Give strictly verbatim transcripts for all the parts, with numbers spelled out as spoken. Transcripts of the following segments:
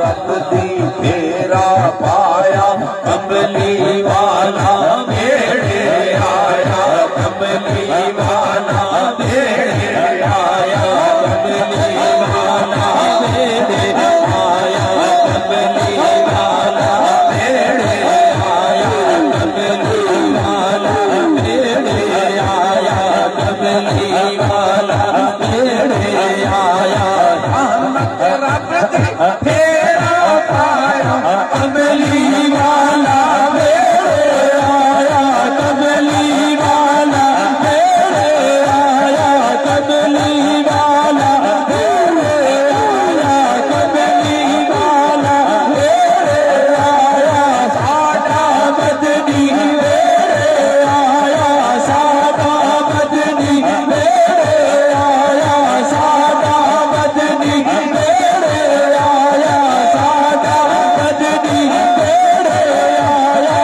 अबदी तेरा पाया, कमली वाला मेरे आया, कमली वाला मेरे आया, कमली वाला मेरे आया, कमली वाला मेरे आया, कमली वाला मेरे आया, कमली वाला मेरे आया। रब तेरा पाया, कमली वाला मेरे आया, कमली वाला मेरे आया, कमली वाला मेरे आया, कमली वाला मेरे आया। सादा मदनी मेरे आया, सादा मदनी मेरे आया, सादा मदनी मेरे आया, सादा मदनी मेरे आया।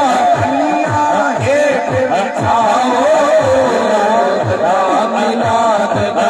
कलियां हेठ बिछाओ, मिलाद